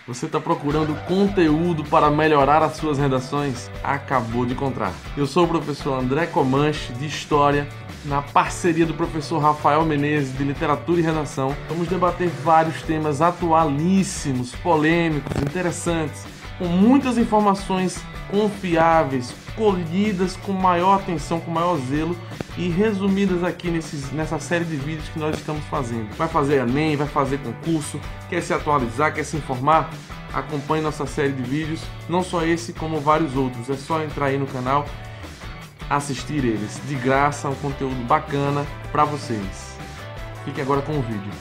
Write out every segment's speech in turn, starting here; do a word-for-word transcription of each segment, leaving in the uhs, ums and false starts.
Você está procurando conteúdo para melhorar as suas redações? Acabou de encontrar. Eu sou o professor André Comanche, de História, na parceria do professor Rafael Menezes, de Literatura e Redação. Vamos debater vários temas atualíssimos, polêmicos, interessantes, com muitas informações confiáveis, colhidas com maior atenção, com maior zelo e resumidas aqui nesses, nessa série de vídeos que nós estamos fazendo. Vai fazer Enem, vai fazer concurso, quer se atualizar, quer se informar? Acompanhe nossa série de vídeos, não só esse, como vários outros. É só entrar aí no canal, assistir eles. De graça, um conteúdo bacana para vocês. Fique agora com o vídeo.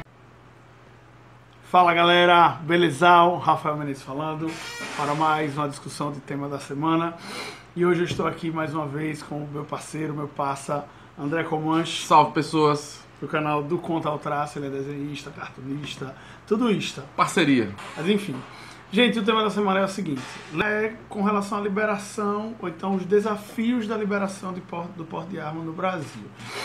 Fala galera, belezão? Rafael Menezes falando para mais uma discussão de tema da semana. E hoje eu estou aqui mais uma vez com o meu parceiro, meu parça, André Comanche. Salve pessoas! Do canal do Conta ao Traço, ele é desenhista, cartunista, tudoista. Parceria. Mas enfim. Gente, o tema da semana é o seguinte, é com relação à liberação, ou então os desafios da liberação de porte, do porte de arma no Brasil.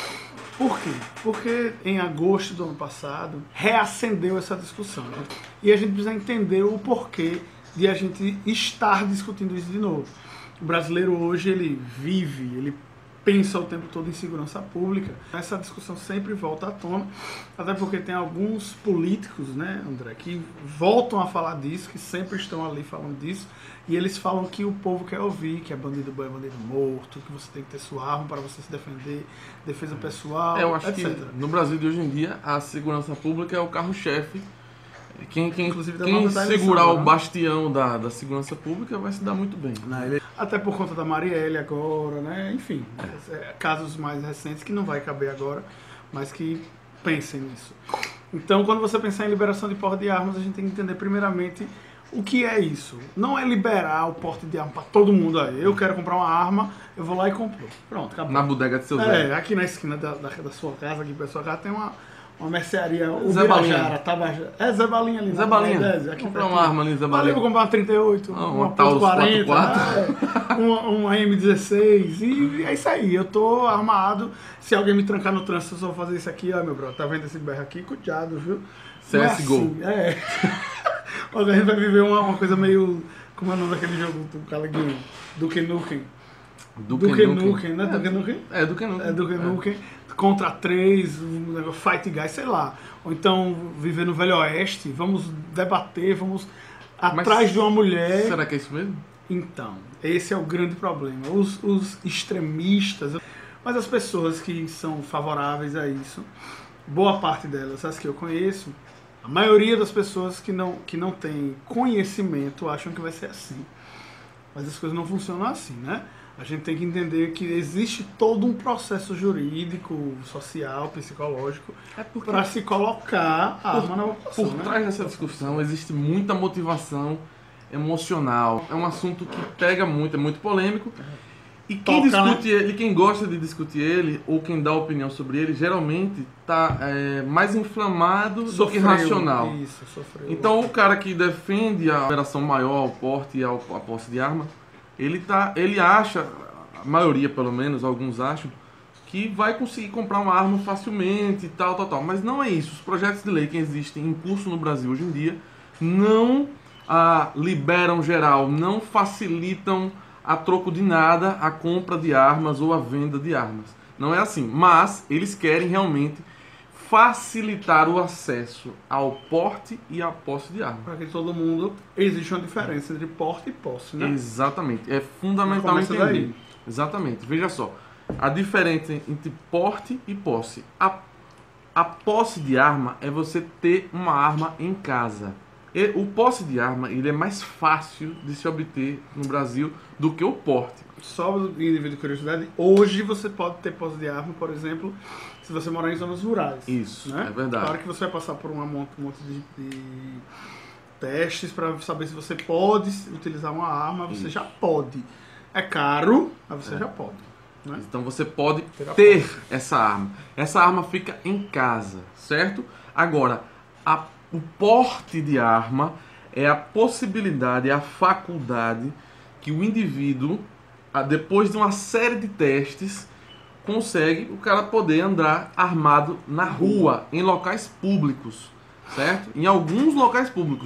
Por quê? Porque em agosto do ano passado reacendeu essa discussão, né? E a gente precisa entender o porquê de a gente estar discutindo isso de novo. O brasileiro hoje ele vive, ele pensa o tempo todo em segurança pública. Essa discussão sempre volta à tona, até porque tem alguns políticos, né, André, que voltam a falar disso, que sempre estão ali falando disso, e eles falam que o povo quer ouvir, que é bandido bom é bandido morto, que você tem que ter sua arma para você se defender, defesa pessoal, é, eu acho etcétera. Que no Brasil de hoje em dia, a segurança pública é o carro-chefe. Quem, quem, Inclusive, quem segurar eleição, o bastião da, da segurança pública vai se dar muito bem. Até por conta da Marielle agora, né? Enfim, é. casos mais recentes que não vai caber agora, mas que pensem nisso. Então, quando você pensar em liberação de porte de armas, a gente tem que entender primeiramente o que é isso. Não é liberar o porte de arma para todo mundo aí. Eu quero comprar uma arma, eu vou lá e compro. Pronto, acabou. Na bodega de seu Zé. É, aqui na esquina da, da, da sua casa, aqui pra sua casa, tem uma... Uma mercearia, o Zé Birajara, Tabajara. É Zé Balinha ali. Zé Balinha. É, aqui comprar uma arma ali, Zé Balinha. Ali eu vou comprar uma trinta e oito, ah, uma, uma Taurus quarenta, quarenta e quatro. Né? uma, uma M dezesseis. E é isso aí, eu tô armado. Se alguém me trancar no trânsito, eu só vou fazer isso aqui, ó, meu brother. Tá vendo esse berro aqui? Cuidado, viu? C S G O. Assim, é. Olha, a gente vai viver uma, uma coisa meio... Como é o nome daquele jogo do Calaguinho? Duke Nukem. Duke Nukem, né? Duke Nukem? É, Duke Nukem. É, Duke Nukem. Contra três, um negócio, Fight Guys, sei lá. Ou então, viver no Velho Oeste, vamos debater, vamos atrás Mas de uma mulher. Será que é isso mesmo? Então, esse é o grande problema. Os, os extremistas, mas as pessoas que são favoráveis a isso, boa parte delas, as que eu conheço, a maioria das pessoas que não, que não tem conhecimento acham que vai ser assim. Mas as coisas não funcionam assim, né? A gente tem que entender que existe todo um processo jurídico, social, psicológico é para se colocar a arma na população. Por trás né? dessa discussão existe muita motivação emocional. É um assunto que pega muito, é muito polêmico. E quem Toca, discute né? ele, quem gosta de discutir ele, ou quem dá opinião sobre ele, geralmente está é, mais inflamado Sofreu, do que racional. Isso, sofreu. Então o cara que defende a operação maior ao porte e à posse de arma, Ele, tá, ele acha, a maioria pelo menos, alguns acham, que vai conseguir comprar uma arma facilmente e tal, tal, tal. Mas não é isso. Os projetos de lei que existem em curso no Brasil hoje em dia não ah, liberam geral, não facilitam a troco de nada a compra de armas ou a venda de armas. Não é assim. Mas eles querem realmente facilitar o acesso ao porte e à posse de arma. Para que todo mundo... Existe uma diferença entre porte e posse, né? Exatamente. É fundamental entender. Daí. Exatamente. Veja só. A diferença entre porte e posse. A, a posse de arma é você ter uma arma em casa. E, o posse de arma ele é mais fácil de se obter no Brasil do que o porte. Só devido de curiosidade, hoje você pode ter posse de arma, por exemplo, se você morar em zonas rurais. Isso, né? é verdade. Claro que você vai passar por um monte, um monte de, de testes para saber se você pode utilizar uma arma, você Isso. já pode. É caro, mas você é. já pode. Né? Então você pode ter essa arma. Essa arma fica em casa, certo? Agora, a, o porte de arma é a possibilidade, é a faculdade que o indivíduo, depois de uma série de testes, consegue o cara poder andar armado na rua, em locais públicos, certo? Em alguns locais públicos.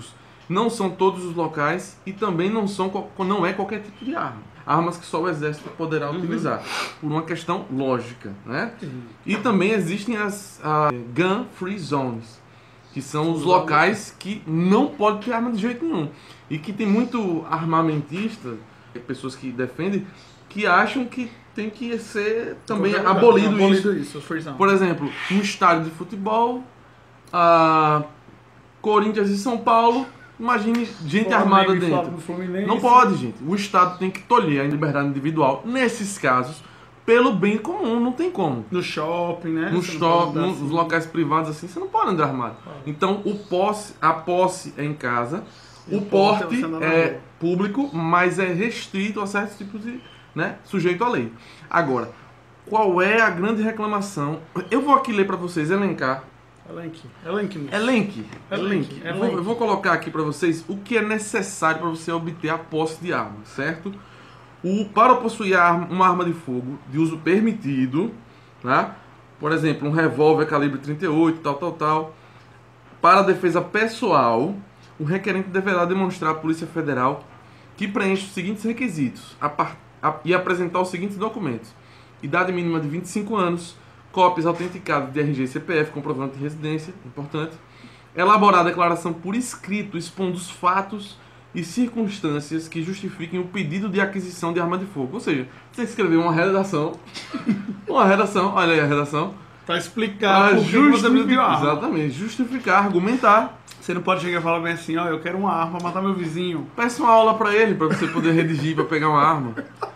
Não são todos os locais e também não, são, não é qualquer tipo de arma. Armas que só o Exército poderá Uhum. utilizar, por uma questão lógica, né? Uhum. E também existem as a, Gun Free Zones, que são os Os locais que não pode ter arma de jeito nenhum. E que tem muito armamentista, pessoas que defendem, que acham que tem que ser também Qualquer lugar. abolido, abolido isso. isso, freezão. Por exemplo, um estádio de futebol, a Corinthians e São Paulo, imagine gente armada Flamengo e dentro. Fluminense. Não pode, gente. O Estado tem que tolher a liberdade individual, nesses casos, pelo bem comum, não tem como. No shopping, né? No Você não shopping, pode andar nos assim. locais privados assim, você não pode andar armado. Então, o posse, a posse é em casa, E o o porte é porte você andar na é rua. público, mas é restrito a certos tipos de, né, sujeito à lei. Agora, qual é a grande reclamação? Eu vou aqui ler para vocês, elencar. Elenque. Elenque, moço. Elenque. Elenque, Elenque. Eu elenque. vou, eu vou colocar aqui para vocês o que é necessário para você obter a posse de arma, certo? O, para possuir arma, uma arma de fogo de uso permitido, tá? Por exemplo, um revólver calibre trinta e oito, tal, tal, tal. Para a defesa pessoal, o requerente deverá demonstrar à Polícia Federal que preenche os seguintes requisitos a par, a, e apresentar os seguintes documentos: idade mínima de vinte e cinco anos, cópias autenticadas de R G e C P F, comprovante de residência, importante, elaborar a declaração por escrito expondo os fatos e circunstâncias que justifiquem o pedido de aquisição de arma de fogo. Ou seja, você escreveu uma redação, uma redação, olha aí a redação, Pra explicar para por que que você precisa de uma arma. exatamente, justificar, argumentar. Você não pode chegar e falar bem assim, ó, eu quero uma arma pra matar meu vizinho. Peça uma aula para ele, para você poder redigir, para pegar uma arma.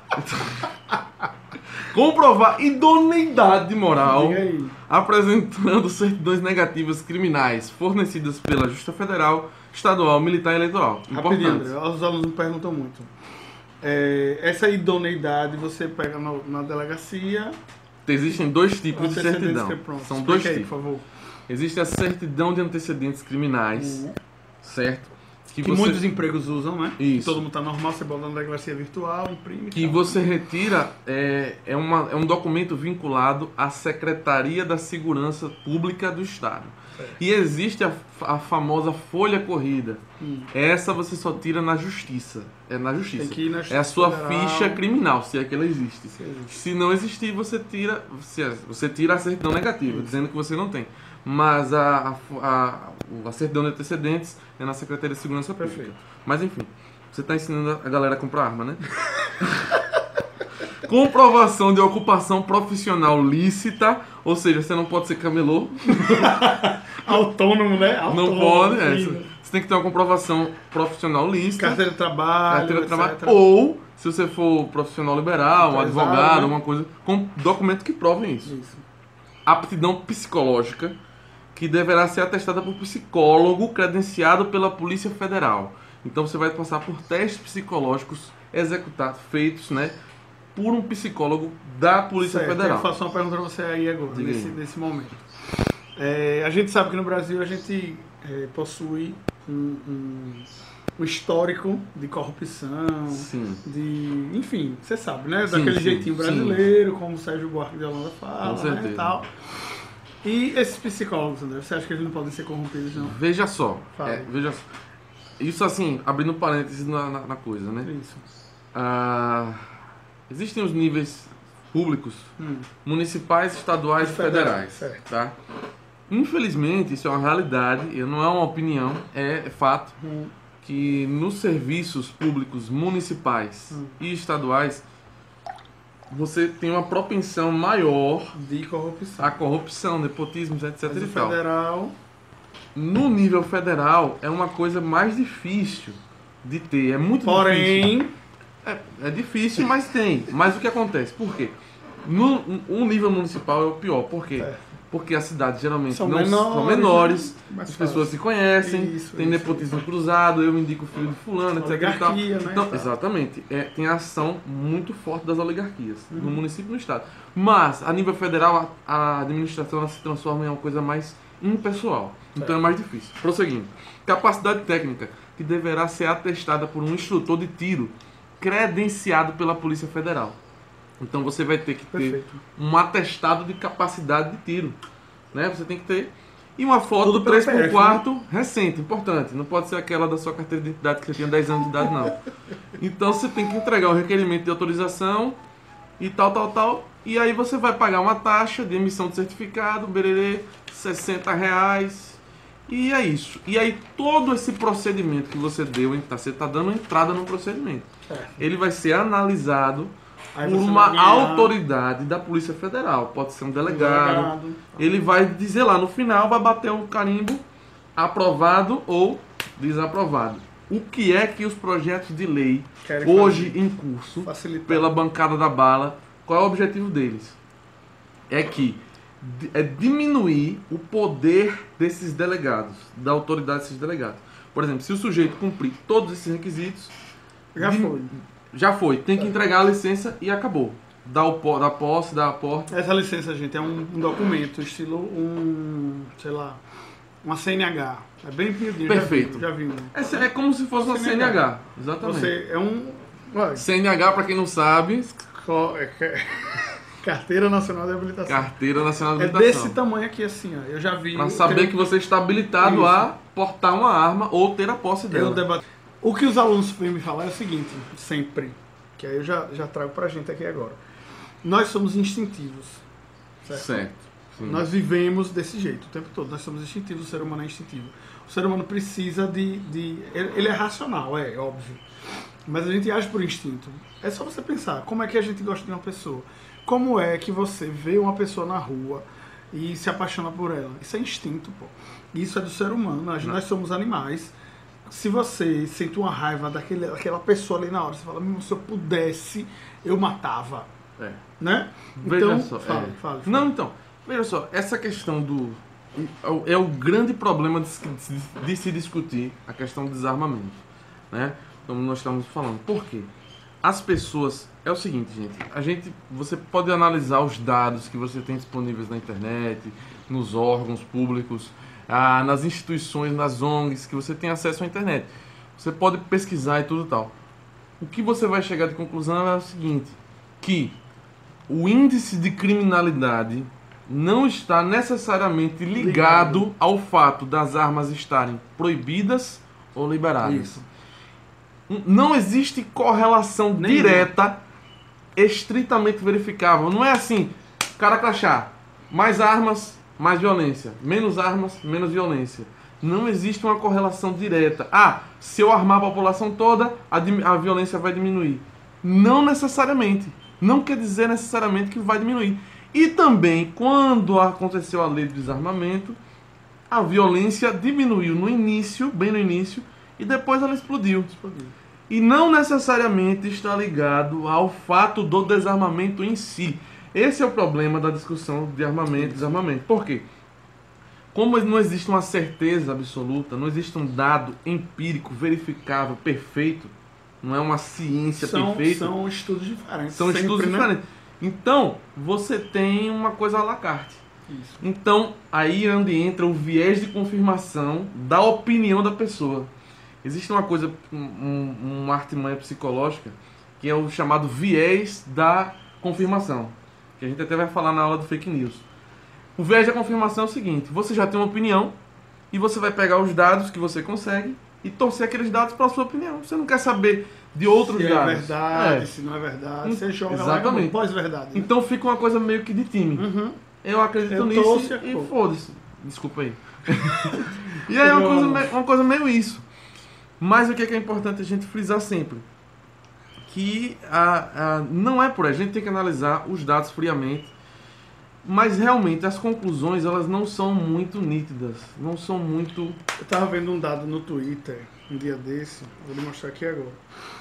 Comprovar idoneidade moral, Diga aí. apresentando certidões negativas criminais fornecidas pela Justiça Federal, Estadual, Militar e Eleitoral. Rapidinho, Importante. André, os alunos me perguntam muito. É, essa idoneidade você pega no- na delegacia... Existem dois tipos de antecedentes certidão. que é pronto. São Explica dois aí, tipos. por favor. Existe a certidão de antecedentes criminais, Uhum. certo? Que você- muitos empregos usam, né? Isso. Todo mundo tá normal, você bota na delegacia virtual, imprime. e que tal. você retira é, é, uma, é um documento vinculado à Secretaria da Segurança Pública do Estado. Certo. E existe a, a famosa folha corrida. Hum. Essa você só tira na justiça. É na justiça. Tem que ir na É a sua Federal. ficha criminal, se é que ela existe. Se existe. Se não existir, você tira, você, você tira a certidão negativa, dizendo que você não tem. Mas a, a, a, a certidão de antecedentes é na Secretaria de Segurança Pública. Perfeito. Mas enfim, você está ensinando a galera a comprar arma, né? Comprovação de ocupação profissional lícita, ou seja, você não pode ser camelô, Autônomo, né? Autônomo, não pode. É, sim. você você tem que ter uma comprovação profissional lícita, Carteira de trabalho, carteira de trabalho, etcétera. ou se você for profissional liberal, um Empresário, advogado, né? alguma coisa, com documento que provem isso. Isso. Aptidão psicológica, que deverá ser atestada por psicólogo credenciado pela Polícia Federal. Então você vai passar por testes psicológicos executados, feitos, né, por um psicólogo da Polícia Certo, Federal. Eu faço uma pergunta pra você aí agora, Diga aí. nesse, nesse momento. É, a gente sabe que no Brasil a gente é, possui um, um, um histórico de corrupção, Sim. de. Enfim, você sabe, né? Sim, Daquele sim, jeitinho sim. brasileiro, como o Sérgio Buarque de Holanda fala, Com né? certeza. E tal. E esses psicólogos, André, você acha que eles não podem ser corrompidos, não? Veja só, Fala. é, veja só. Isso assim, abrindo parênteses na, na, na coisa, né? Isso. Ah, existem os níveis públicos, Hum. municipais, estaduais e Federais, federais, certo. tá? Infelizmente, isso é uma realidade, e não é uma opinião, é, é fato, Hum. que nos serviços públicos municipais Hum. e estaduais você tem uma propensão maior De corrupção. à corrupção, nepotismo, etc Mas e o tal. federal. No nível federal é uma coisa mais difícil de ter, é muito difícil. Porém. É, é difícil, mas tem. Mas o que acontece? Por quê? No, no nível municipal é o pior. Por quê? Certo. Porque as cidades geralmente São não menores, são menores, né? Mais as fácil. pessoas se conhecem, Isso, tem isso, nepotismo cruzado, eu indico o filho de fulano, etc e tal. Oligarquia, né, Então, e tal. exatamente. É, tem a ação muito forte das oligarquias Uhum. no município e no estado. Mas, a nível federal, a, a administração ela se transforma em uma coisa mais impessoal. Então é mais difícil. Prosseguindo. Capacidade técnica, que deverá ser atestada por um instrutor de tiro credenciado pela Polícia Federal. Então você vai ter que ter Perfeito. um atestado de capacidade de tiro, né? Você tem que ter. E uma foto Tudo pelo três por P F, quatro recente, importante. Não pode ser aquela da sua carteira de identidade que você tinha dez anos de idade, não. Então você tem que entregar o requerimento de autorização e tal, tal, tal. E aí você vai pagar uma taxa de emissão de certificado, bererê, sessenta reais. E é isso. E aí todo esse procedimento que você deu, você está dando entrada no procedimento. Ele vai ser analisado Aí por você uma vai ganhar autoridade da Polícia Federal. Pode ser um delegado. delegado. Ele vai dizer lá no final, vai bater um carimbo aprovado ou desaprovado. O que é que os projetos de lei Querem hoje fazer. em curso Facilitar. pela bancada da bala, qual é o objetivo deles? É que é diminuir o poder desses delegados, da autoridade desses delegados. Por exemplo, se o sujeito cumprir todos esses requisitos, Já dim- foi. já foi, tem que entregar a licença e acabou. Dá o po- da posse, dá a porta. Essa licença, gente, é um, um documento, estilo um, sei lá, uma C N H. É bem pequenininho. Perfeito. Já vi, já vi, né? Essa é como se fosse uma C N H. C N H. Exatamente. Você é um... Olha, C N H, para quem não sabe, co- é que- Carteira Nacional de Habilitação. Carteira Nacional de É Habilitação. desse tamanho aqui, assim, ó. Eu já vi... Para saber tem- que você está habilitado Isso. a portar uma arma ou ter a posse Eu dela. debate... O que os alunos vêm me falar é o seguinte, sempre, que aí eu já, já trago pra gente aqui agora. Nós somos instintivos, certo? Certo. Sim. Nós vivemos desse jeito o tempo todo. Nós somos instintivos, o ser humano é instintivo. O ser humano precisa de... de ele ele é racional, é óbvio. Mas a gente age por instinto. É só você pensar, como é que a gente gosta de uma pessoa? Como é que você vê uma pessoa na rua e se apaixona por ela? Isso é instinto, pô. Isso é do ser humano. Nós, nós somos animais. Se você sente uma raiva daquele, daquela pessoa ali na hora, você fala, "Meu, se eu pudesse, eu matava." É. Né? Veja Então, só. fala, é. fala, fala. Não, então. Veja só, essa questão do... é o- É o grande problema de se, de se discutir a questão do desarmamento. Né? Como nós estamos falando. Por quê? As pessoas... É o seguinte, gente. A gente... Você pode analisar os dados que você tem disponíveis na internet, nos órgãos públicos, ah, nas instituições, nas O N Gs, que você tem acesso à internet. Você pode pesquisar e tudo tal. O que você vai chegar de conclusão é o seguinte, que o índice de criminalidade não está necessariamente ligado, Ligado. ao fato das armas estarem proibidas ou liberadas. Isso. Não existe correlação Nenhuma. direta, estritamente verificável. Não é assim, cara crachá, mais armas, mais violência. Menos armas, menos violência. Não existe uma correlação direta. Ah, se eu armar a população toda, a, dim- a violência vai diminuir. Não necessariamente. Não quer dizer necessariamente que vai diminuir. E também, quando aconteceu a lei do desarmamento, a violência diminuiu no início, bem no início, e depois ela explodiu. Explodiu. E não necessariamente está ligado ao fato do desarmamento em si. Esse é o problema da discussão de armamento e desarmamento. Por quê? Como não existe uma certeza absoluta, não existe um dado empírico, verificável, perfeito, não é uma ciência São, perfeita, são estudos diferentes. são sempre, estudos né? diferentes. Então, você tem uma coisa à la carte. Isso. Então, aí é onde entra o viés de confirmação da opinião da pessoa. Existe uma coisa, um, um, uma artimanha psicológica, que é o chamado viés da confirmação, que a gente até vai falar na aula do fake news. O viés da confirmação é o seguinte, você já tem uma opinião, e você vai pegar os dados que você consegue, e torcer aqueles dados para a sua opinião. Você não quer saber de outros Se dados. é verdade, É. se não é verdade, você joga Exatamente. lá pós-verdade. Né? Então fica uma coisa meio que de time. Uhum. Eu acredito Eu nisso torço e e acabou. foda-se. Desculpa aí. E aí é uma coisa, me- uma coisa meio isso. Mas o que é, que é importante a gente frisar sempre? Que a, a, não é por aí. A gente tem que analisar os dados friamente. Mas realmente as conclusões elas não são muito nítidas. Não são muito... Eu tava vendo um dado no Twitter um dia desse, vou lhe mostrar aqui agora.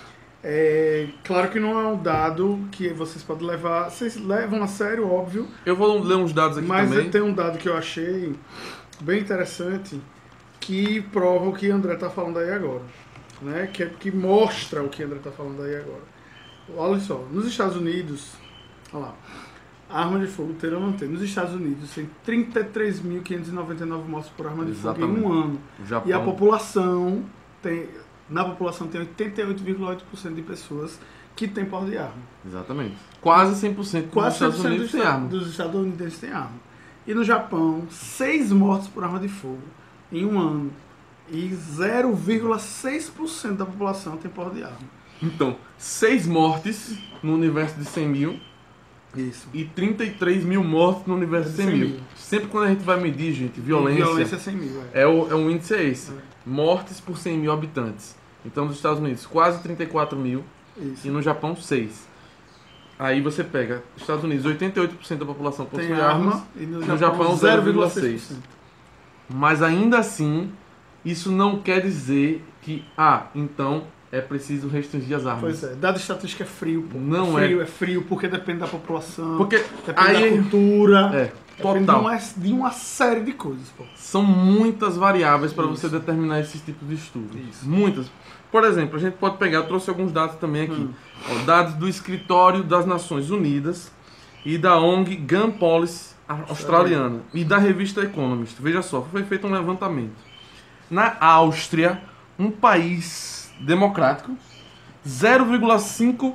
É, claro que não é um dado que vocês podem levar, vocês levam a sério, óbvio, Eu vou ler uns dados aqui mas também. tem um dado que eu achei bem interessante que prova o que o André tá falando aí agora, né? Que, é- que mostra o que o André tá falando aí agora. Olha só, nos Estados Unidos, olha lá, a arma de fogo ter ou não ter. Nos Estados Unidos tem trinta e três mil quinhentos e noventa e nove mortes por arma de fogo em Exatamente. um ano. O Japão. E a população tem, na população tem oitenta e oito vírgula oito por cento de pessoas que têm porte de arma. Exatamente. Quase cem por cento dos Quase Estados cem por cento Unidos dos, tem arma. dos estadunidenses têm arma. E no Japão, seis mortes por arma de fogo em um ano. E zero vírgula seis por cento da população tem porte de arma. Então, seis mortes no universo de cem mil. Isso. E trinta e três mil mortos no universo de cem mil. Sempre quando a gente vai medir, gente, violência, violência é cem mil. É, é, o, é o índice é esse. É. Mortes por cem mil habitantes. Então, nos Estados Unidos, quase trinta e quatro mil. Isso. E no Japão, seis. Aí você pega, Estados Unidos, oitenta e oito por cento da população possui tem armas. Arma, e no, no Japão, Japão, zero vírgula seis por cento. zero vírgula seis por cento. Mas ainda assim, isso não quer dizer que, ah, então é preciso restringir as armas. Pois é, dado estatística é frio, pô. Não é. Frio, é. é frio porque depende da população, Porque depende aí, da cultura, é, depende total. de uma, de uma série de coisas, pô. São muitas variáveis para Isso. você determinar esse tipo de estudo. Isso. Muitas. Por exemplo, a gente pode pegar, eu trouxe alguns dados também aqui. Hum. Ó, dados do Escritório das Nações Unidas e da O N G Gun Policy australiana e da revista Economist. Veja só, foi feito um levantamento. Na Áustria, um país democrático, zero vírgula cinco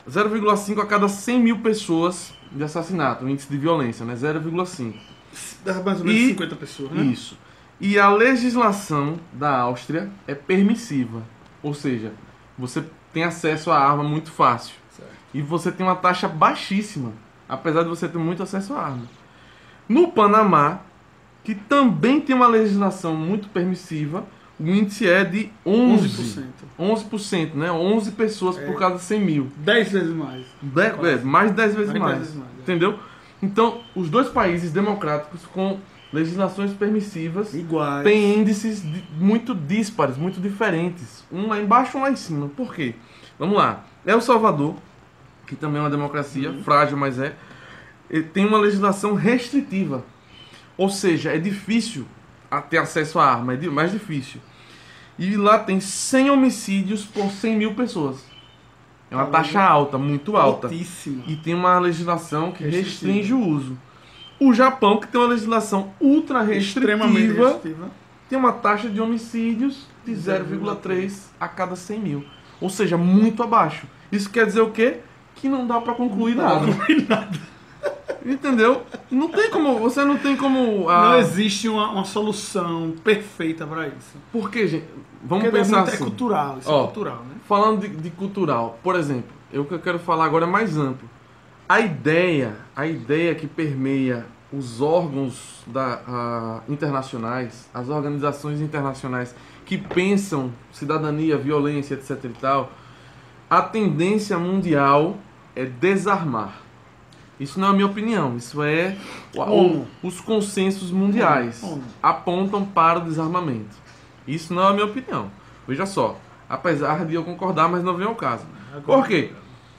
a cada cem mil pessoas de assassinato, o índice de violência, né? zero vírgula cinco. Dá mais ou menos E- cinquenta pessoas, né? Isso. E a legislação da Áustria é permissiva. Ou seja, você tem acesso à arma muito fácil. Certo. E você tem uma taxa baixíssima, apesar de você ter muito acesso à arma. No Panamá, que também tem uma legislação muito permissiva, o índice é de onze onze por cento. onze por cento, né? onze pessoas É. por cada cem mil. dez vezes mais. De- é, mais de dez vezes Mais de mais. dez vezes mais, é. Entendeu? Então, os dois países democráticos com legislações permissivas Iguais. têm índices di- muito díspares, muito diferentes. Um lá embaixo e um lá em cima. Por quê? Vamos lá. El Salvador, que também é uma democracia, Uhum. frágil, mas é, ele tem uma legislação restritiva. Ou seja, é difícil a- ter acesso à arma, é di- mais difícil. E lá tem cem homicídios por cem mil pessoas. É uma Caramba. taxa alta, muito alta. Altíssima. E tem uma legislação que Restritiva. restringe o uso. O Japão, que tem uma legislação ultra Extremamente restritiva, restritiva. tem uma taxa de homicídios de zero vírgula três a cada cem mil. Ou seja, muito abaixo. Isso quer dizer o quê? Que não dá pra concluir nada. Entendeu? Não tem como, você não tem como... ah, Não existe uma, uma solução perfeita para isso. Por quê, gente? Vamos Porque é pensar muito- assim. é cultural, isso Ó, é cultural, né? Falando de, de cultural, por exemplo, eu que eu quero falar agora é mais amplo. A ideia, a ideia que permeia os órgãos da, ah, internacionais, as organizações internacionais que pensam cidadania, violência, etc e tal, a tendência mundial é desarmar. Isso não é a minha opinião, isso é o- ONU. os consensos mundiais ONU. apontam para o desarmamento. Isso não é a minha opinião. Veja só, apesar de eu concordar, mas não vem ao caso. Por quê?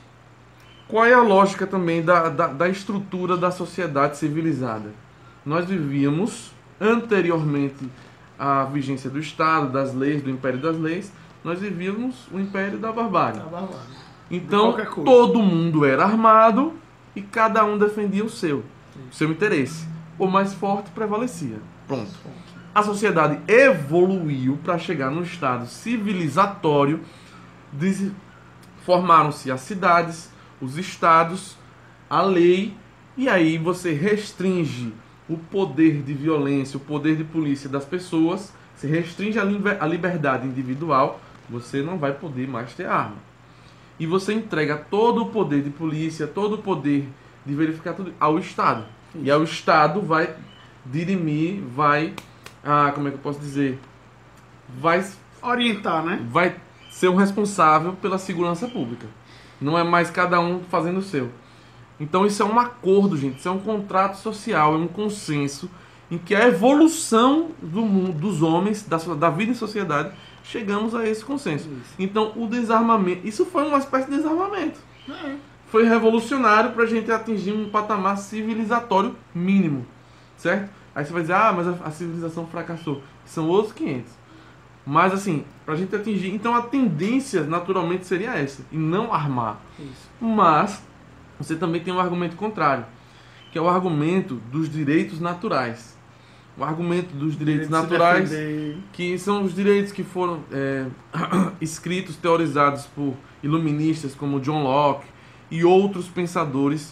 Qual é a lógica também da, da, da estrutura da sociedade civilizada? Nós vivíamos, anteriormente à vigência do Estado, das leis, do Império das Leis, nós vivíamos o Império da Barbárie. Tá barbado. Então, qualquer coisa. todo mundo era armado e cada um defendia o seu, o seu interesse. O mais forte prevalecia. Pronto. A sociedade evoluiu para chegar num estado civilizatório. Des- Formaram-se as cidades, os estados, a lei, e aí você restringe o poder de violência, o poder de polícia das pessoas, se restringe a liber- a liberdade individual, você não vai poder mais ter arma. E você entrega todo o poder de polícia, todo o poder de verificar tudo ao Estado. E aí o Estado vai dirimir, vai, ah, como é que eu posso dizer, vai, Orientar, né? vai ser o responsável pela segurança pública. Não é mais cada um fazendo o seu. Então isso é um acordo, gente, isso é um contrato social, é um consenso em que a evolução do mundo, dos homens, da, so- da vida em sociedade, chegamos a esse consenso. Isso. Então o desarmamento, isso foi uma espécie de desarmamento. É. Foi revolucionário para a gente atingir um patamar civilizatório mínimo, certo? Aí você vai dizer, ah, mas a, a civilização fracassou. São outros quinhentos. Mas assim, para a gente atingir, então a tendência naturalmente seria essa, e não armar. Isso. Mas você também tem um argumento contrário, que é o argumento dos direitos naturais. O argumento dos direitos Direito de se naturais, defender. que são os direitos que foram é, escritos, teorizados por iluministas como John Locke e outros pensadores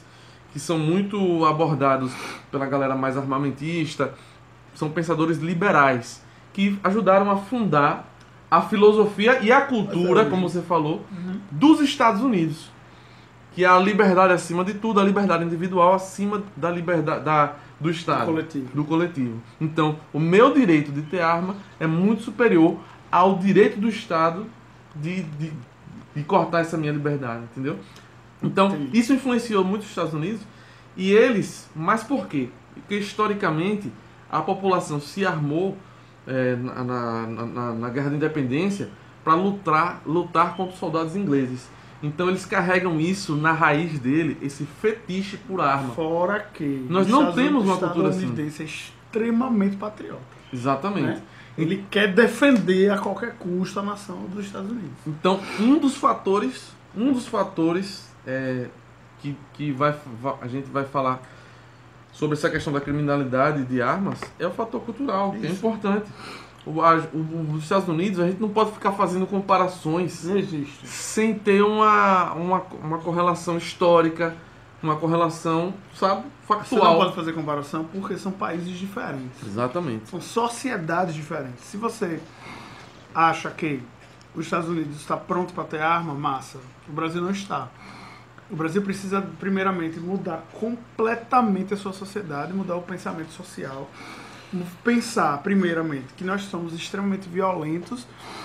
que são muito abordados pela galera mais armamentista, são pensadores liberais, que ajudaram a fundar a filosofia e a cultura, como você falou, uhum. dos Estados Unidos. Que é a liberdade acima de tudo, a liberdade individual acima da liberdade da, do Estado, do coletivo. do coletivo. Então, o meu direito de ter arma é muito superior ao direito do Estado de, de, de cortar essa minha liberdade, entendeu? Então, Entendi. Isso influenciou muito os Estados Unidos, e eles, mas por quê? Porque historicamente a população se armou é, na, na, na, na Guerra da Independência para lutar, lutar contra os soldados ingleses. Então eles carregam isso na raiz dele, esse fetiche por arma. Fora que nós não temos uma cultura assim. O estadunidense é extremamente patriota. Exatamente. Né? Ele quer defender a qualquer custo a nação dos Estados Unidos. Então um dos fatores, um dos fatores é, que, que vai, a gente vai falar sobre essa questão da criminalidade de armas é o fator cultural, isso. Que é importante. O, a, o, os Estados Unidos, a gente não pode ficar fazendo comparações não existe. Sem ter uma, uma, uma correlação histórica, uma correlação, sabe, factual. Você não pode fazer comparação porque são países diferentes. Exatamente. São sociedades diferentes. Se você acha que os Estados Unidos está pronto para ter arma, massa. O Brasil não está. O Brasil precisa, primeiramente, mudar completamente a sua sociedade, mudar o pensamento social. Pensar, primeiramente, que nós somos extremamente violentos,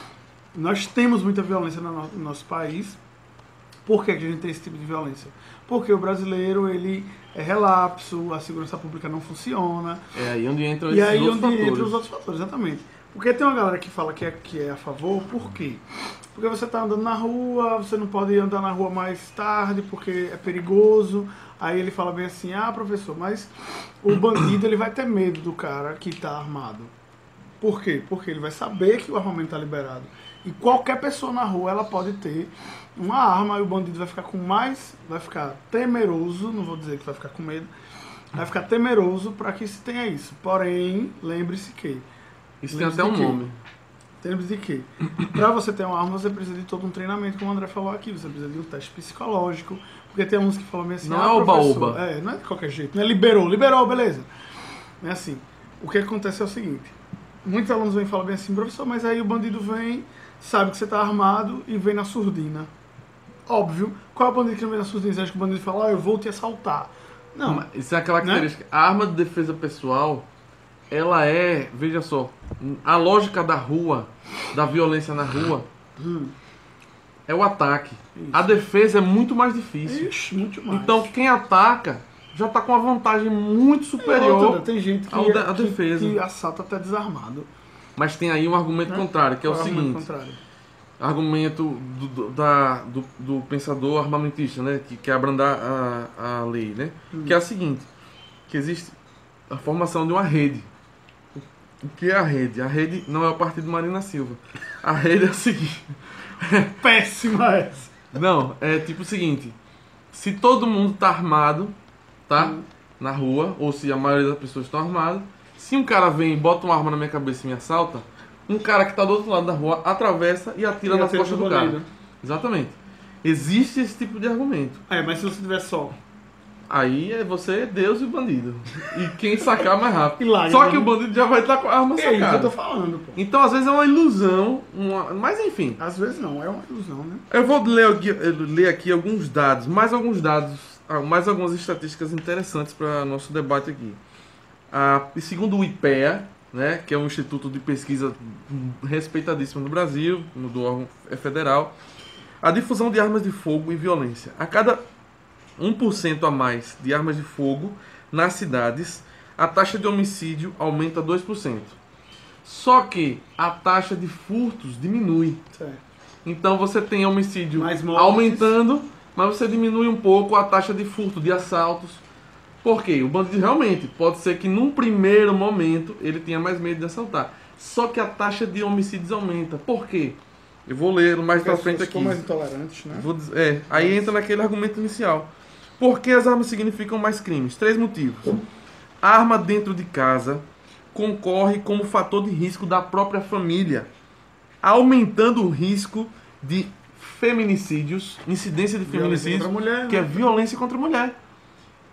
nós temos muita violência no nosso país. Por que a gente tem esse tipo de violência? Porque o brasileiro, ele é relapso, a segurança pública não funciona. É aí onde entram esses outros fatores. E aí onde fatores. entram os outros fatores, exatamente. Porque tem uma galera que fala que é, que é a favor, por quê? Porque você está andando na rua, você não pode andar na rua mais tarde porque é perigoso. Aí ele fala bem assim, ah, professor, mas o bandido ele vai ter medo do cara que está armado. Por quê? Porque ele vai saber que o armamento está liberado. E qualquer pessoa na rua, ela pode ter uma arma e o bandido vai ficar com mais, vai ficar temeroso, não vou dizer que vai ficar com medo, vai ficar temeroso para que se tenha isso. Porém, lembre-se que... Isso tem até um nome. Lembre-se de que, para você ter uma arma, você precisa de todo um treinamento, como o André falou aqui, você precisa de um teste psicológico, porque tem uns que falam assim, não ah, é oba-oba. É, não é de qualquer jeito, não é liberou, liberou, beleza. É assim, o que acontece é o seguinte, muitos alunos vêm e falam bem assim, professor, mas aí o bandido vem, sabe que você está armado e vem na surdina. Óbvio, qual é o bandido que não vem na surdina? Você acha que o bandido fala, ah, eu vou te assaltar? Não. Mas isso é aquela característica, né? A arma de defesa pessoal, ela é, veja só, a lógica da rua, da violência na rua, hum. é o ataque. Isso. A defesa é muito mais difícil. Ixi, muito mais. Então quem ataca já está com uma vantagem muito superior outra, tem gente que, ao da, a que, defesa. que assalta até desarmado. Mas tem aí um argumento né? contrário, que é o, o seguinte. Contrário. Argumento do, do, da, do, do pensador armamentista, né? Que quer abrandar a, a lei, né? Hum. Que é o seguinte, que existe a formação de uma rede. O que é a rede? A rede não é o partido Marina Silva. A rede é o seguinte... Péssima essa. Não, é tipo o seguinte. Se todo mundo tá armado, tá? Hum. Na rua, ou se a maioria das pessoas estão armadas, se um cara vem e bota uma arma na minha cabeça e me assalta, um cara que tá do outro lado da rua atravessa e atira e nas costas do cara. Exatamente. Existe esse tipo de argumento. É, mas se você tiver só... Aí é você, Deus e o bandido. E quem sacar mais rápido. Lá, Só que o bandido já vai estar com a arma sacada. É isso que eu tô falando, pô. Então, às vezes é uma ilusão, uma... mas enfim. Às vezes não, é uma ilusão, né? Eu vou ler aqui, ler aqui alguns dados, mais alguns dados, mais algumas estatísticas interessantes para nosso debate aqui. Ah, segundo o IPEA, né, que é um instituto de pesquisa respeitadíssimo no Brasil, do órgão federal, a difusão de armas de fogo e violência. A cada um por cento a mais de armas de fogo nas cidades, a taxa de homicídio aumenta dois por cento. Só que a taxa de furtos diminui. Certo. Então você tem homicídio aumentando, mas você diminui um pouco a taxa de furto, de assaltos. Por quê? O bandido realmente pode ser que num primeiro momento ele tenha mais medo de assaltar. Só que a taxa de homicídios aumenta. Por quê? Eu vou ler mais pra frente aqui. Ficam mais intolerantes, né? Vou dizer, é, aí entra naquele argumento inicial. Por que as armas significam mais crimes? Três motivos. A arma dentro de casa concorre como fator de risco da própria família, aumentando o risco de feminicídios, incidência de feminicídios, mulher, que né? é violência contra a mulher.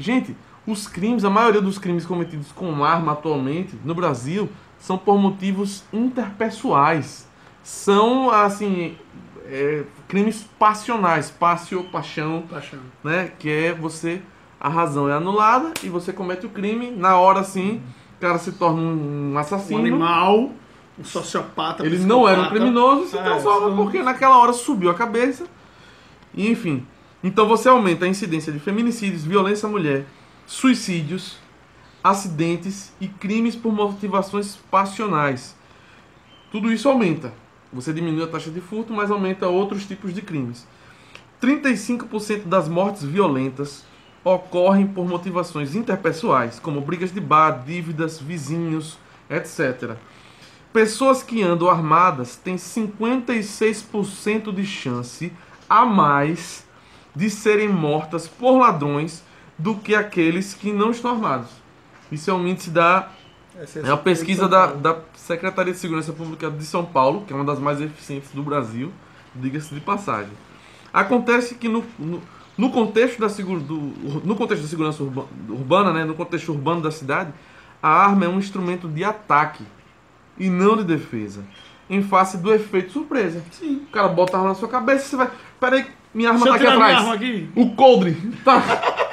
Gente, os crimes, a maioria dos crimes cometidos com arma atualmente no Brasil são por motivos interpessoais. São, assim, é, crimes passionais, passio, paixão, Paixão. né? Que é você, a razão é anulada e você comete o crime, na hora assim, o cara se torna um Um assassino. animal, um sociopata, Ele não era um psicopata. criminoso e se É, transforma são- porque naquela hora subiu a cabeça. E, enfim. Então você aumenta a incidência de feminicídios, violência à mulher, suicídios, acidentes e crimes por motivações passionais. Tudo isso aumenta. Você diminui a taxa de furto, mas aumenta outros tipos de crimes. trinta e cinco por cento das mortes violentas ocorrem por motivações interpessoais, como brigas de bar, dívidas, vizinhos, etcétera. Pessoas que andam armadas têm cinquenta e seis por cento de chance a mais de serem mortas por ladrões do que aqueles que não estão armados. Isso é um índice da Essa é uma pesquisa da, da Secretaria de Segurança Pública de São Paulo, que é uma das mais eficientes do Brasil, diga-se de passagem. Acontece que no, no, no, contexto, da segura, do, no contexto da segurança urba, urbana, né, no contexto urbano da cidade, a arma é um instrumento de ataque e não de defesa, em face do efeito surpresa. Sim. O cara bota a arma na sua cabeça e você vai... Peraí, minha arma Deixa tá eu aqui tirar minha atrás. arma aqui. O coldre. Tá.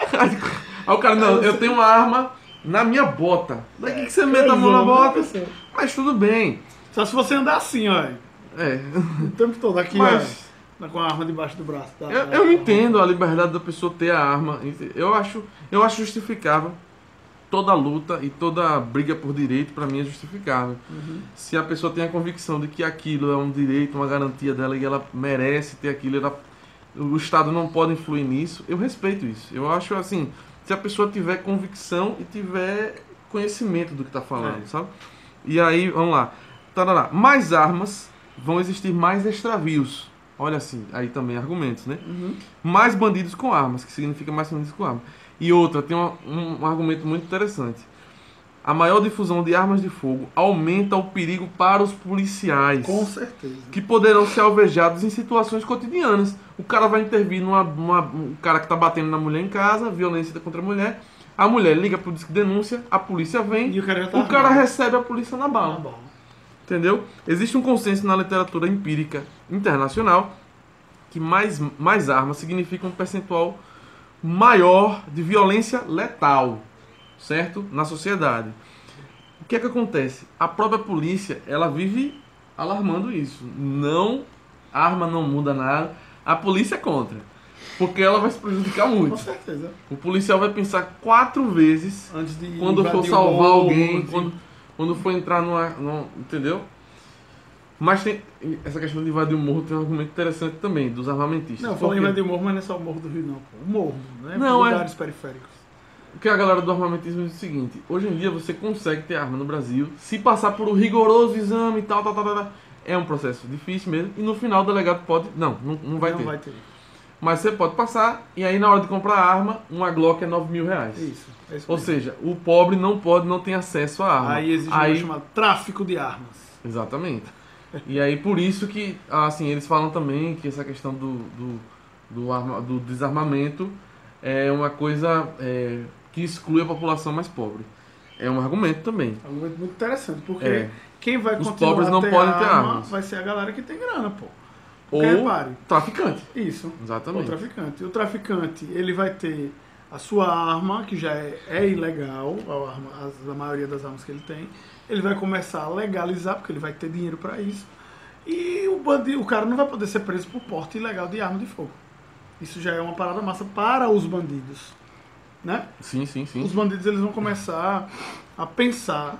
Aí o cara, não, eu tenho uma arma na minha bota. Daí que, que você mete a mão na bota? Mas tudo bem. Só se você andar assim, ó. É. O tempo todo aqui, Mas ó. Com a arma debaixo do braço. Tá? eu, eu entendo a liberdade da pessoa ter a arma. Eu acho, eu acho justificável. Toda luta e toda briga por direito, pra mim, é justificável. Uhum. Se a pessoa tem a convicção de que aquilo é um direito, uma garantia dela e ela merece ter aquilo, ela, o Estado não pode influir nisso, eu respeito isso. Eu acho assim, se a pessoa tiver convicção e tiver conhecimento do que está falando, É. sabe? E aí, vamos lá. Tarará. Mais armas, vão existir mais extravios. Olha assim, aí também argumentos, né? Uhum. Mais bandidos com armas, que significa mais bandidos com armas. E outra, tem uma, um, um argumento muito interessante. A maior difusão de armas de fogo aumenta o perigo para os policiais, Com certeza. que poderão ser alvejados em situações cotidianas. O cara vai intervir numa, numa um cara que está batendo na mulher em casa, violência contra a mulher. A mulher liga para o disco de denúncia, a polícia vem, E o cara já tá o cara armado. recebe a polícia na bala. Tá bom. Entendeu? Existe um consenso na literatura empírica internacional que mais, mais armas significa um percentual maior de violência letal, certo? Na sociedade. O que é que acontece? A própria polícia, ela vive alarmando isso. Não, arma não muda nada. A polícia é contra. Porque ela vai se prejudicar Com muito. certeza. O policial vai pensar quatro vezes Antes de quando for invadir o salvar morro, alguém, de- quando, quando for entrar numa, numa... Entendeu? Mas tem essa questão de invadir o morro, tem um argumento interessante também, dos armamentistas. Não, Por falando em quê? invadir o morro, mas não é só o morro do Rio, não. Pô. O morro, né? Não, é- Lugares periféricos. Porque a galera do armamentismo diz o seguinte: hoje em dia você consegue ter arma no Brasil se passar por um rigoroso exame e tal, tal, tal, tal, tal. É um processo difícil mesmo. E no final o delegado pode. Não, não, não vai não ter. vai ter. Mas você pode passar e aí na hora de comprar a arma, uma Glock é nove mil reais. Isso. É isso Ou mesmo. seja, o pobre não pode, não tem acesso à arma. Aí existe Aí- um chamado tráfico de armas. Exatamente. E aí por isso que, assim, eles falam também que essa questão do, do, do, arma- do desarmamento é uma coisa é, que exclui a população mais pobre. É um argumento também. É um argumento muito interessante, porque É. quem vai Os continuar pobres não a ter podem ter arma armas. vai ser a galera que tem grana, pô. Ou Porque repare, traficante. isso. O Exatamente. traficante. O traficante, ele vai ter a sua arma, que já é, é ilegal, a, arma, as- a maioria das armas que ele tem. Ele vai começar a legalizar, porque ele vai ter dinheiro para isso. E o, bandido, o cara não vai poder ser preso por porte ilegal de arma de fogo. Isso já é uma parada massa para os bandidos, né? Sim, sim, sim. Os bandidos eles vão começar a pensar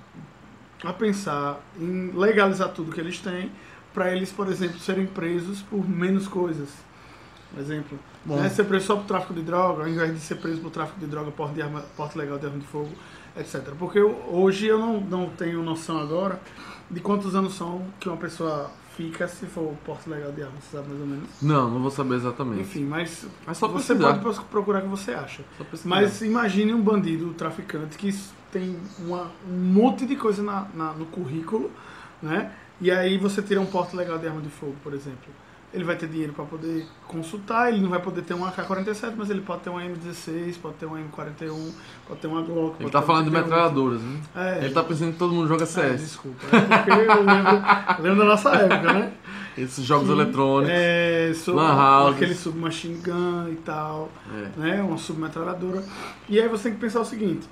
a pensar em legalizar tudo que eles têm para eles, por exemplo, serem presos por menos coisas. Por exemplo, Bom. né, ser preso só por tráfico de droga, ao invés de ser preso por tráfico de droga, porte, de arma, porte legal de arma de fogo, etcétera. Porque eu- hoje eu não, não tenho noção agora de quantos anos são que uma pessoa fica se for porte legal de arma, você sabe mais ou menos? Não, não vou saber exatamente. Enfim, mas É só você pesquisar. pode pros- procurar o que você acha. Só pesquisar. Mas imagine um bandido, um traficante, que s- tem uma, um monte de coisa na, na- no currículo, né? E aí você tira um porte legal de arma de fogo, por exemplo. ele vai ter dinheiro para poder consultar, ele não vai poder ter uma A K quarenta e sete, mas ele pode ter uma M dezesseis, pode ter uma M quarenta e um, pode ter uma Glock. Ele tá falando de metralhadoras, né? É, ele tá pensando que todo mundo joga C S. É, desculpa, é porque eu lembro, eu lembro da nossa época, né? Esses jogos que, eletrônicos, é, sub, lan house, aquele submachine gun e tal, é. né? Uma submetralhadora. E aí você tem que pensar o seguinte,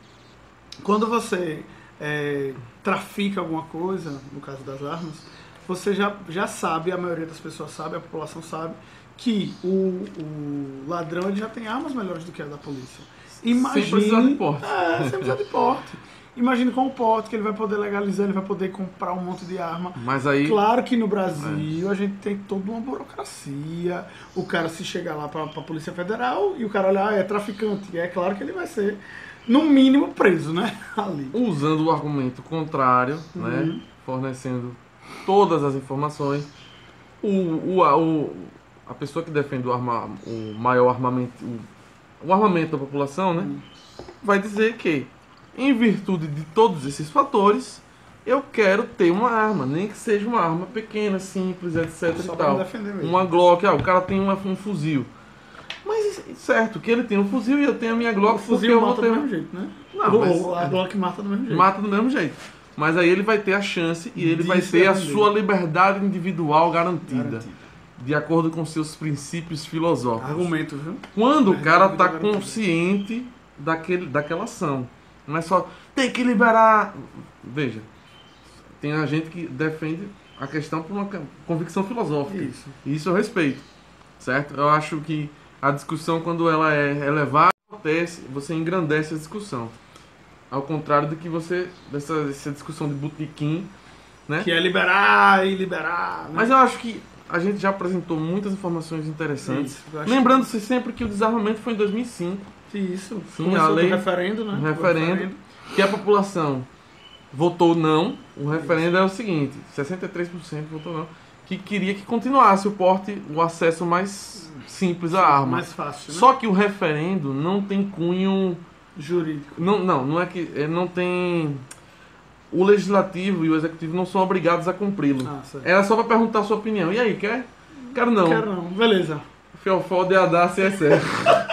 quando você é, trafica alguma coisa, no caso das armas, você já, já sabe, a maioria das pessoas sabe, a população sabe, que o, o ladrão ele já tem armas melhores do que a da polícia. Imagine, sem precisar de porte. É, sem precisar de porte. Imagine com o porte que ele vai poder legalizar, ele vai poder comprar um monte de arma. Mas aí... Claro que no Brasil é. a gente tem toda uma burocracia. O cara se chegar lá para a Polícia Federal e o cara olhar, ah, é traficante. E é claro que ele vai ser, no mínimo, preso, né? Ali. Usando o argumento contrário, uhum. né? Fornecendo todas as informações, o, o, a, o, a pessoa que defende o, arma, o maior armamento, o, o armamento da população, né? Uhum. Vai dizer que, em virtude de todos esses fatores, eu quero ter uma arma, nem que seja uma arma pequena, simples, etc Só e tal. Mesmo. Uma Glock, ah, o cara tem uma, um fuzil. Mas certo, que ele tem um fuzil e eu tenho a minha Glock, o fuzil porque mata eu do vou ter... mesmo jeito, né? Não, mas... mas... A Glock mata do mesmo jeito. Mata do mesmo jeito. Mas aí ele vai ter a chance e ele Disso vai ter é a sua liberdade individual garantida. Garantida. De acordo com seus princípios filosóficos. Argumento, viu? Quando o cara está garantida. consciente daquele, daquela ação. Não é só, tem que liberar... Veja, tem a gente que defende a questão por uma convicção filosófica. Isso. Isso eu respeito. Certo? Eu acho que a discussão, quando ela é elevada, você engrandece a discussão. Ao contrário do que você, dessa, dessa discussão de botequim, né? Que é liberar e liberar. Né? Mas eu acho que a gente já apresentou muitas informações interessantes. Isso, lembrando-se sempre que o desarmamento foi em dois mil e cinco. Isso. Sim, Começou a lei, do referendo, né? Um referendo, referendo, que a população votou não. O referendo é o seguinte, sessenta e três por cento votou não, que queria que continuasse o porte, o acesso mais simples à arma. Mais fácil, né? Só que o referendo não tem cunho... jurídico. Não, não, não é que não tem. O legislativo e o executivo não são obrigados a cumpri-lo. Ah, era só para perguntar a sua opinião. E aí, quer? Quero não. Quero não, beleza. Fiofó, D A D A, C S R.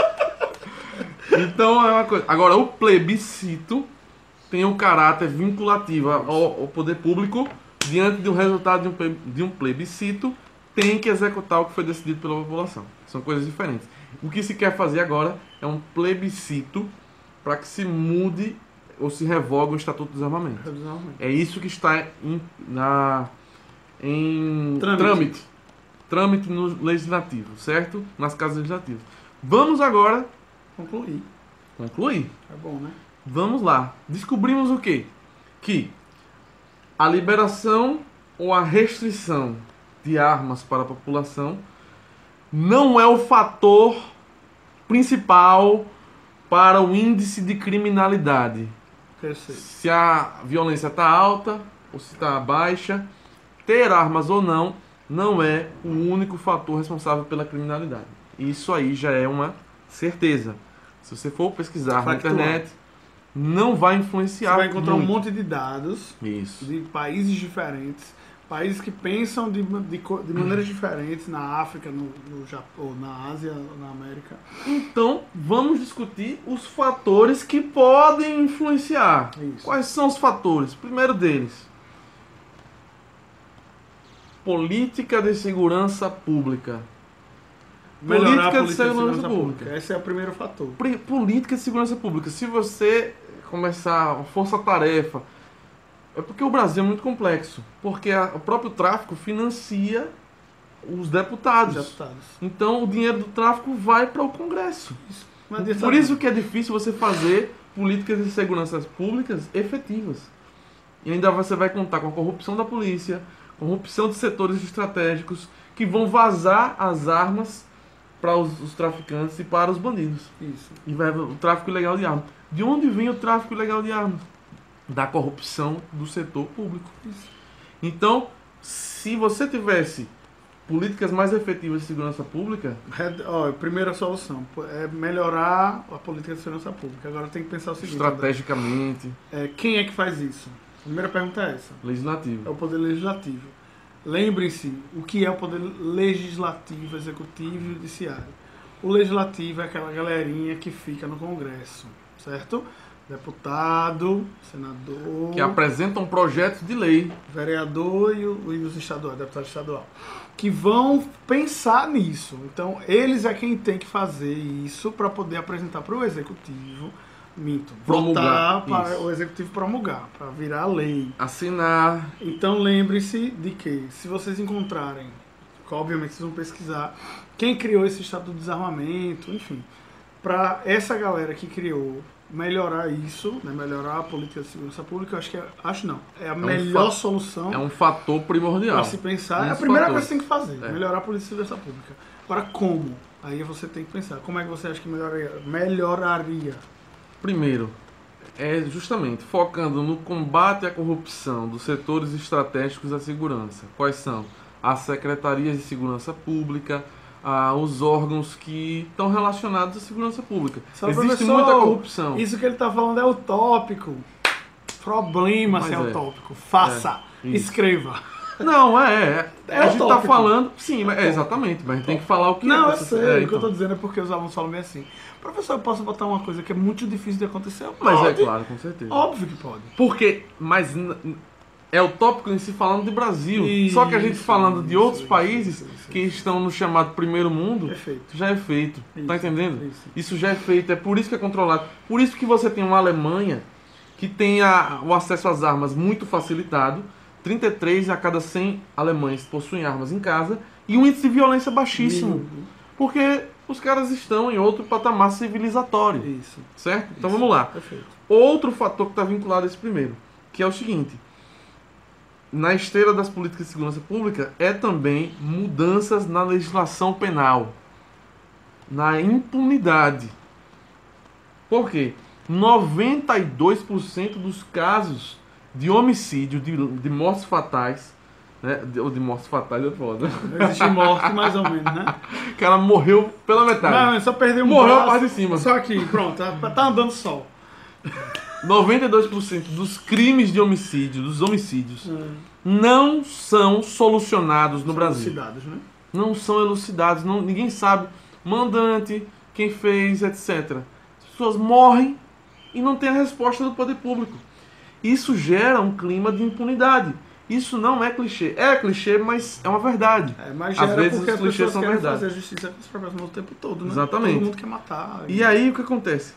Então é uma coisa. Agora, o plebiscito tem o caráter vinculativo ao, ao poder público, diante do resultado de um, de um plebiscito, tem que executar o que foi decidido pela população. São coisas diferentes. O que se quer fazer agora é um plebiscito para que se mude ou se revogue o Estatuto do Desarmamento. É isso que está em, na, em trâmite. trâmite. Trâmite no legislativo, certo? Nas casas legislativas. Vamos agora... Concluir. Concluir. É bom, né? Vamos lá. Descobrimos o quê? Que a liberação ou a restrição de armas para a população não é o fator principal para o índice de criminalidade. Perfeito. Se a violência está alta ou se está baixa, ter armas ou não, não é o único fator responsável pela criminalidade. Isso aí já é uma certeza. Se você for pesquisar Factual. na internet, não vai influenciar. Você vai encontrar muito. um monte de dados Isso. de países diferentes, países que pensam de, de, de maneiras diferentes, na África, no, no Japão, na Ásia, na América. Então, vamos discutir os fatores que podem influenciar. Isso. Quais são os fatores? Primeiro deles, política de segurança pública. Melhorar política, a política de segurança, de segurança pública. pública. Esse é o primeiro fator. Política de segurança pública. Se você começar uma força-tarefa, é porque o Brasil é muito complexo. Porque a, o próprio tráfico financia os deputados. Os deputados. Então o dinheiro do tráfico vai para o Congresso. Isso. Por isso que é difícil você fazer políticas de segurança públicas efetivas. E ainda você vai contar com a corrupção da polícia, corrupção de setores estratégicos que vão vazar as armas para os, os traficantes e para os bandidos. Isso. E vai o tráfico ilegal de armas. De onde vem o tráfico ilegal de armas? Da corrupção do setor público. Isso. Então, se você tivesse políticas mais efetivas de segurança pública... Ó, primeira solução é melhorar a política de segurança pública. Agora tem que pensar o seguinte... Estrategicamente. É, quem é que faz isso? A primeira pergunta é essa. Legislativo. É o Poder Legislativo. lembrem-se o que é o poder legislativo, executivo e judiciário. O legislativo é aquela galerinha que fica no Congresso, certo? Deputado, senador... Que apresentam projetos de lei. Vereador e, o, e os estaduais, deputado estadual. Que vão pensar nisso. Então, eles é quem tem que fazer isso para poder apresentar para o executivo, minto, Promulgar, votar para isso. o executivo promulgar, para virar lei. Assinar. Então, lembre-se de que, se vocês encontrarem, obviamente vocês vão pesquisar, quem criou esse Estatuto de Desarmamento, enfim, para essa galera que criou melhorar isso, né, melhorar a política de segurança pública, eu acho que é, acho não, é a É um melhor fa- solução É um fator primordial. para se pensar. É a Esse primeira fator. coisa que você tem que fazer, É. melhorar a política de segurança pública. Agora, como? Aí você tem que pensar, como é que você acha que melhoraria? melhoraria? Primeiro, é justamente focando no combate à corrupção dos setores estratégicos da segurança. Quais são? As secretarias de segurança pública, ah, os órgãos que estão relacionados à segurança pública. Só, Existe professor, muita corrupção. Isso que ele está falando é utópico. Problema Mas se é, é. utópico. Faça. É, isso. Escreva. Não, é, é. É a gente tá utópico. falando. Sim, mas- é, exatamente, mas a gente tem que falar o que Não, é. eu sei. É, O que eu então. estou dizendo é porque os alunos falam bem assim. Professor, eu posso botar uma coisa que é muito difícil de acontecer? Mas é Pode. claro, com certeza. Óbvio que pode. Porque, mas n- n- é o tópico em si falando de Brasil. Isso, Só que a gente falando de isso, outros isso, países isso, isso, que isso. estão no chamado primeiro mundo, Perfeito. já é feito. Tá Isso, entendendo? isso. Isso já é feito. É por isso que é controlado. Por isso que você tem uma Alemanha que tem a- o acesso às armas muito facilitado. trinta e três a cada cem alemães possuem armas em casa. E um índice de violência baixíssimo. Uhum. Porque os caras estão em outro patamar civilizatório. Isso. Certo? Então Isso. vamos lá. Perfeito. Outro fator que está vinculado a esse primeiro, que é o seguinte: na esteira das políticas de segurança pública é também mudanças na legislação penal, na impunidade. Por quê? noventa e dois por cento dos casos de homicídio, de, de mortes fatais, né? De, ou de mortes fatais é foda. Não existe morte, mais ou menos, né? O cara morreu pela metade. Não, ele só perdeu um Morreu a braço. parte de cima. Só aqui, pronto. Tá, tá andando sol. noventa e dois por cento dos crimes de homicídio, dos homicídios, Hum. não são solucionados no Brasil. Cidades, né? Não são elucidados, não, ninguém sabe mandante, quem fez, etcétera. As pessoas morrem e não tem a resposta do poder público. Isso gera um clima de impunidade. Isso não é clichê. É clichê, mas é uma verdade. É, mas Às gera vezes porque os as clichês pessoas são querem verdade. fazer justiça com os problemas o tempo todo, né? Exatamente. Todo mundo quer matar. E aí o que acontece?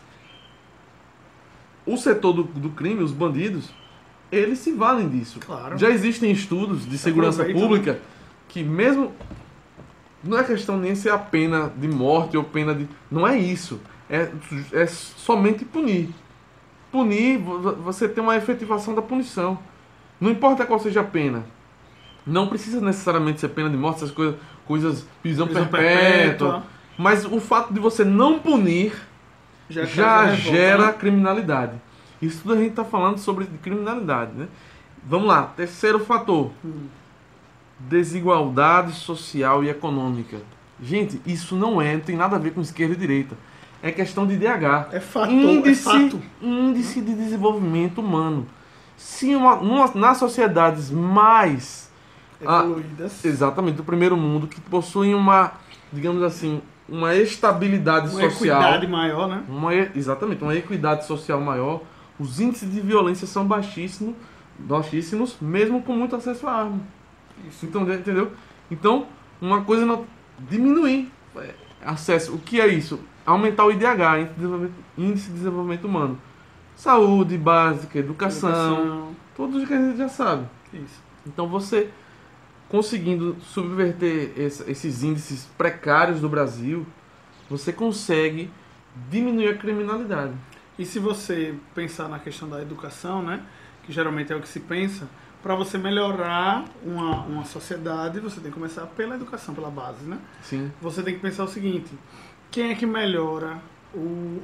O setor do, do crime, os bandidos, eles se valem disso. Claro. Já existem estudos de Se segurança aproveitam, pública que mesmo... Não é questão nem ser a pena de morte ou pena de... Não é isso. É, é somente punir. Punir, vo- você tem uma efetivação da punição. Não importa qual seja a pena. Não precisa necessariamente ser pena de morte, essas coisas, coisas prisão, Prisão perpétua. perpétua. Mas o fato de você não punir Já, já causa revolta, gera né? criminalidade. Isso tudo a gente está falando sobre criminalidade, né? Vamos lá, terceiro fator. Hum. Desigualdade social e econômica. Gente, isso não é, não tem nada a ver com esquerda e direita. É questão de I D H. É fato, índice, é fato. índice de desenvolvimento humano. Se uma, numa, nas sociedades mais Ah, Evoluídas. exatamente do primeiro mundo, que possuem uma, digamos assim, uma estabilidade Uma social, equidade maior, né? uma e- exatamente, uma equidade social maior, os índices de violência são baixíssimos, baixíssimos, mesmo com muito acesso à arma. Isso. Então, entendeu? Então, uma coisa não diminuir é, acesso. O que é isso? Aumentar o I D H, Índice de Desenvolvimento, Índice de Desenvolvimento Humano. Saúde básica, educação, Educação. tudo que a gente já sabe. Isso. Então você conseguindo subverter esse- esses índices precários do Brasil, você consegue diminuir a criminalidade. E se você pensar na questão da educação, né? Que geralmente é o que se pensa, para você melhorar uma, uma sociedade, você tem que começar pela educação, pela base, né? Sim. Você tem que pensar o seguinte: quem é que melhora o,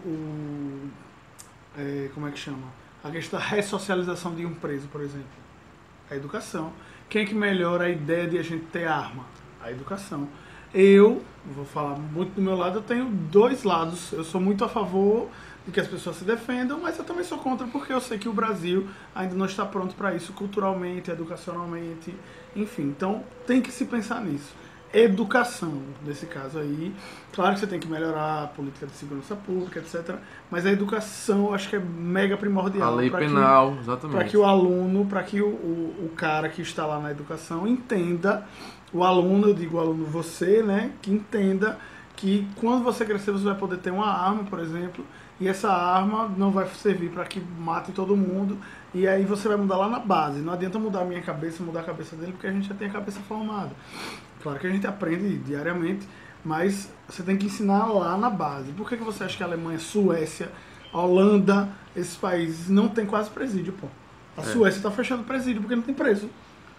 o é, como é que chama? A questão da ressocialização de um preso, por exemplo? A educação. Quem é que melhora a ideia de a gente ter arma? A educação. Eu, vou falar muito do meu lado, eu tenho dois lados. Eu sou muito a favor de que as pessoas se defendam, mas eu também sou contra porque eu sei que o Brasil ainda não está pronto para isso culturalmente, educacionalmente, enfim. Então tem que se pensar nisso. Educação, nesse caso aí. Claro que você tem que melhorar a política de segurança pública, etcétera. Mas a educação eu acho que é mega primordial. A lei pra penal, que, exatamente. Para que o aluno, para que o, o, o cara que está lá na educação entenda, o aluno, eu digo o aluno você, né, que entenda que quando você crescer você vai poder ter uma arma, por exemplo, e essa arma não vai servir para que mate todo mundo, e aí você vai mudar lá na base. Não adianta mudar a minha cabeça, mudar a cabeça dele, porque a gente já tem a cabeça formada. Claro que a gente aprende diariamente, mas você tem que ensinar lá na base. Por que, que você acha que a Alemanha, Suécia, Holanda, esses países não tem quase presídio, pô? A é. Suécia está fechando presídio porque não tem preso.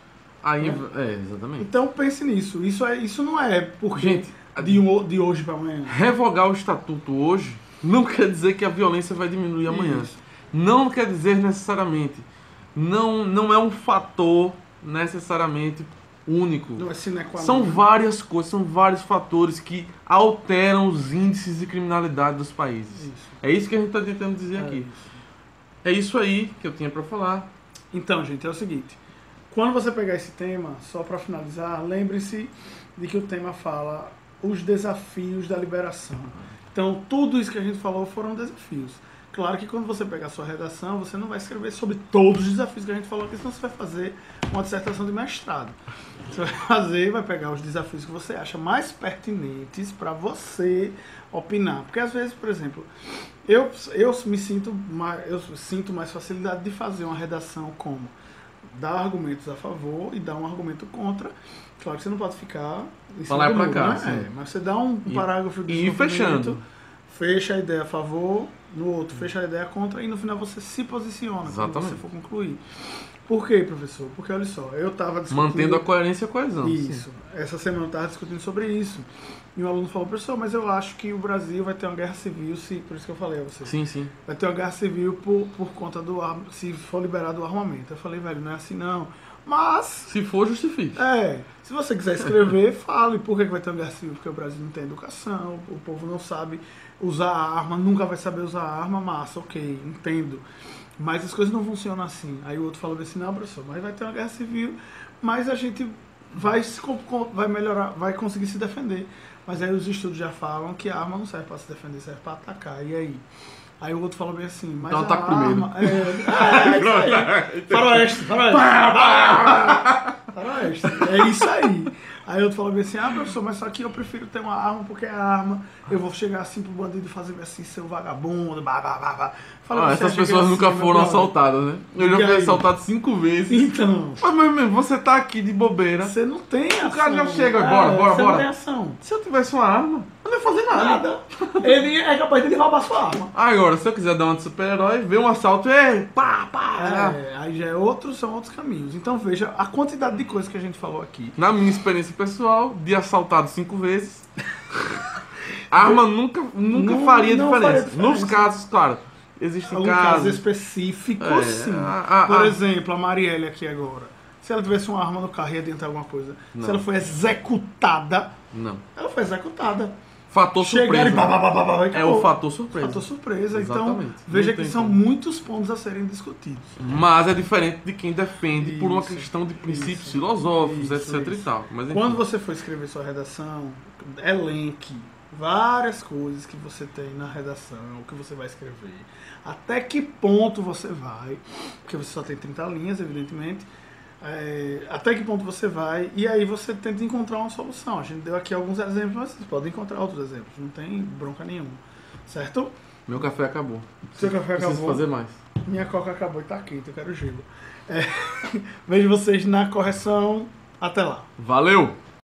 Aí, é, é exatamente. Então pense nisso. Isso, é, isso não é porque gente, de, um, de hoje para amanhã. Revogar o estatuto hoje não quer dizer que a violência vai diminuir amanhã. Isso. Não quer dizer necessariamente. Não, não é um fator necessariamente único. Não é sine qua non. São várias coisas, são vários fatores que alteram os índices de criminalidade dos países. Isso. É isso que a gente está tentando dizer é aqui. Isso. É isso aí que eu tinha para falar. Então, gente, é o seguinte. Quando você pegar esse tema, só para finalizar, lembre-se de que o tema fala os desafios da liberação. Então, tudo isso que a gente falou foram desafios. Claro que quando você pegar a sua redação, você não vai escrever sobre todos os desafios que a gente falou aqui, senão você vai fazer uma dissertação de mestrado. Você vai fazer, vai pegar os desafios que você acha mais pertinentes para você opinar. Porque às vezes, por exemplo, eu, eu me sinto mais, eu sinto mais facilidade de fazer uma redação como dar argumentos a favor e dar um argumento contra. Claro que você não pode ficar em cima do muro, cá, né? É, mas você dá um e, parágrafo de e ir fechando. Fecha a ideia a favor, no outro fecha a ideia contra e no final você se posiciona. Exatamente. Quando você for concluir. Por quê, professor? Porque olha só, eu estava discutindo... Mantendo a coerência e a coesão. Isso. Sim. Essa semana eu estava discutindo sobre isso. E um aluno falou, professor, mas eu acho que o Brasil vai ter uma guerra civil, se, por isso que eu falei a você. Sim, sim. Vai ter uma guerra civil por, por conta do arma, se for liberado o armamento. Eu falei, velho, não é assim não. Mas... Se for, justifique. É. Se você quiser escrever, fale por que vai ter uma guerra civil. Porque o Brasil não tem educação, o povo não sabe usar a arma, nunca vai saber usar a arma, massa, ok, entendo. Mas as coisas não funcionam assim. Aí o outro falou assim, não, professor, mas vai ter uma guerra civil, mas a gente vai, se, vai melhorar, vai conseguir se defender. Mas aí os estudos já falam que a arma não serve para se defender, serve para atacar. E aí? Aí o outro falou bem assim, mas então, a ataca arma... primeiro. É, é, isso aí. Faroeste, faroeste. Faroeste. É isso aí. Aí o outro falou bem assim, ah, professor, mas só que eu prefiro ter uma arma, porque a arma, eu vou chegar assim pro bandido e fazer assim, seu vagabundo, blá, blá, blá, blá. Falei, ah, essas pessoas nunca assim, foram assaltadas, né? Eu já fui assaltado cinco vezes. Então. Mas, meu irmão, você tá aqui de bobeira. Você não tem ação. O cara já chega, bora, é, bora, você bora. Não tem ação. Se eu tivesse uma arma, eu não ia fazer nada. Nada. Ele é capaz de roubar sua arma. Agora, se eu quiser dar uma de super-herói, ver um assalto, é pá, pá. É, aí já é outro, são outros caminhos. Então veja a quantidade de coisas que a gente falou aqui. Na minha experiência pessoal, de assaltado cinco vezes, a arma nunca, nunca não, faria, não diferença. faria diferença. Nos casos, claro, existem Algum casos... caso específico, é, sim. A, a, Por a... exemplo, a Marielle aqui agora. Se ela tivesse uma arma no carro e ia adiantar alguma coisa. Não. Se ela foi executada, Não. ela foi executada. Fator surpresa. E bah, bah, bah, bah, bah, é o fator surpresa. Fator surpresa. Exatamente. Então, veja Não que tem são como. muitos pontos a serem discutidos. Mas é diferente de quem defende Isso, por uma questão de princípios isso, filosóficos, isso, etc isso. e tal. Mas, enfim. Quando você for escrever sua redação, elenque várias coisas que você tem na redação, o que você vai escrever, até que ponto você vai, porque você só tem trinta linhas, evidentemente, é, até que ponto você vai, e aí você tenta encontrar uma solução. A gente deu aqui alguns exemplos, mas vocês podem encontrar outros exemplos, não tem bronca nenhuma, certo? Meu café acabou. Seu café Preciso acabou. fazer mais. Minha coca acabou e tá quente, eu quero gelo. É, vejo vocês na correção. Até lá. Valeu!